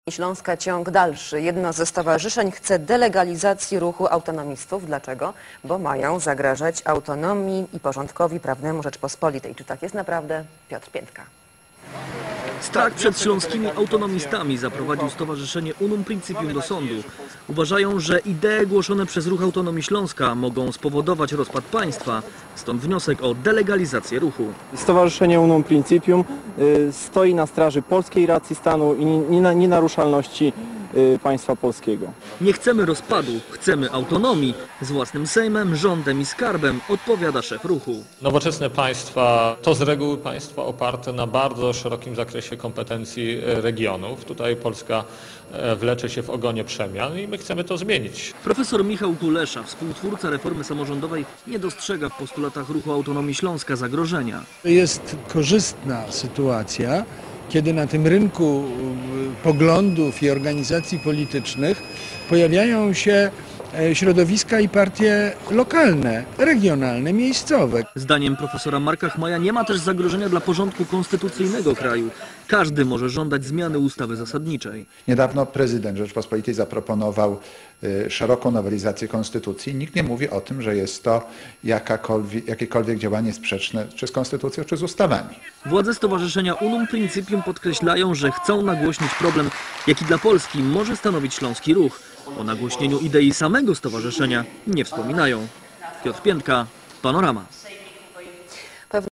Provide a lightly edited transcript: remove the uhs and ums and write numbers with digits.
Śląska ciąg dalszy. Jedno ze stowarzyszeń chce delegalizacji ruchu autonomistów. Dlaczego? Bo mają zagrażać autonomii i porządkowi prawnemu Rzeczpospolitej. Czy tak jest naprawdę? Piotr Piętka. Strach przed śląskimi autonomistami zaprowadził Stowarzyszenie Unum Principium do sądu. Uważają, że idee głoszone przez Ruch Autonomii Śląska mogą spowodować rozpad państwa, stąd wniosek o delegalizację ruchu. Stowarzyszenie Unum Principium stoi na straży polskiej racji stanu i nienaruszalności państwa polskiego. Nie chcemy rozpadu, chcemy autonomii. Z własnym sejmem, rządem i skarbem, odpowiada szef ruchu. Nowoczesne państwa to z reguły państwa oparte na bardzo szerokim zakresie kompetencji regionów. Tutaj Polska wlecze się w ogonie przemian i my chcemy to zmienić. Profesor Michał Kulesza, współtwórca reformy samorządowej, nie dostrzega w postulatach Ruchu Autonomii Śląska zagrożenia. Jest korzystna sytuacja, kiedy na tym rynku poglądów i organizacji politycznych pojawiają się środowiska i partie lokalne, regionalne, miejscowe. Zdaniem profesora Marka Chmaja nie ma też zagrożenia dla porządku konstytucyjnego kraju. Każdy może żądać zmiany ustawy zasadniczej. Niedawno prezydent Rzeczypospolitej zaproponował szeroką nowelizację konstytucji. Nikt nie mówi o tym, że jest to jakiekolwiek działanie sprzeczne czy z konstytucją, czy z ustawami. Władze Stowarzyszenia Unum Principium podkreślają, że chcą nagłośnić problem, jaki dla Polski może stanowić śląski ruch. O nagłośnieniu idei samego stowarzyszenia nie wspominają. Piotr Piętka, Panorama.